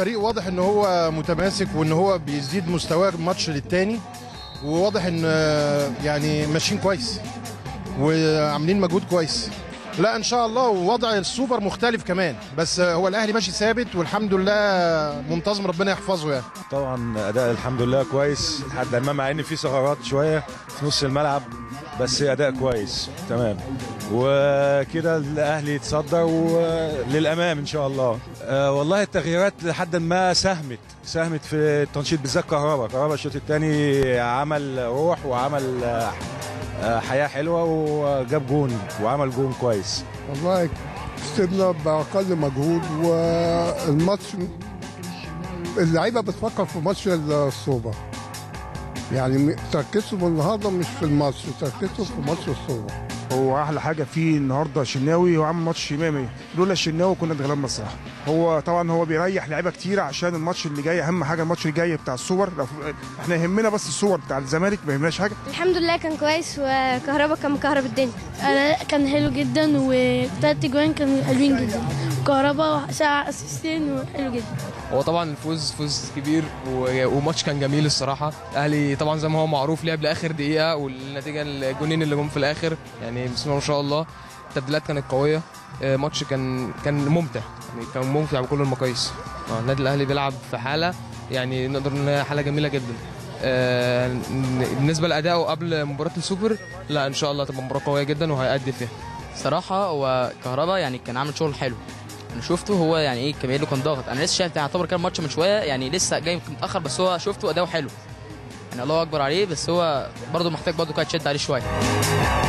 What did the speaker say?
الفريق واضح ان هو متماسك وان هو بيزيد مستواه ماتش للتاني، وواضح ان يعني ماشيين كويس وعاملين مجهود كويس. لا ان شاء الله، ووضع السوبر مختلف كمان، بس هو الاهلي ماشي ثابت والحمد لله منتظم، ربنا يحفظه يعني. طبعا اداء الحمد لله كويس لحد ما، مع ان في ثغرات شويه في نص الملعب، بس اداء كويس تمام، وكده الاهلي يتصدر وللامام ان شاء الله. والله التغييرات لحد ما ساهمت في التنشيط، بالذات كهربا الشوط الثاني عمل روح وعمل حياه حلوه وجاب جون وعمل جون كويس. والله كسبنا باقل مجهود، والماتش اللعيبه بتفكر في ماتش السوبر، يعني تركيزهم النهارده مش في الماتش، تركيزهم في ماتش السوبر. هو احلى حاجه فيه النهارده الشناوي، هو عامل ماتش 100. لولا الشناوي كنا اتغلبنا الصراحه. هو طبعا هو بيريح لعيبه كتير عشان الماتش اللي جاي، اهم حاجه الماتش اللي جاي بتاع السوبر. احنا يهمنا بس السوبر بتاع الزمالك، ما يهمناش حاجه. الحمد لله كان كويس، وكهربا كان مكهرب الدنيا. انا كان حلو جدا، وثلاث اجوان كانوا حلوين جدا، كهربا ساعه اسيستين وحلو جدا. هو طبعا الفوز فوز كبير وماتش كان جميل الصراحه. الاهلي طبعا زي ما هو معروف لعب لاخر دقيقه، والنتيجه الجونين اللي جم في الاخر يعني بسم الله ما شاء الله. التبديلات كانت قويه، ماتش كان ممتع، يعني كان ممتع بكل المقاييس. النادي الاهلي بيلعب في حاله، يعني نقدر نقول حاله جميله جدا. بالنسبه لادائه قبل مباراه السوبر، لا ان شاء الله تبقى مباراه قويه جدا وهيأدي فيها. صراحه هو كهربا يعني كان عامل شغل حلو، انا شفته هو يعني ايه كمان له كان ضاغط. انا لسه شايف يعتبر كان ماتش من شويه، يعني لسه جاي متاخر، بس هو شفته اداؤه حلو يعني، الله اكبر عليه، بس هو برضه محتاج برضه كده تشد عليه شويه.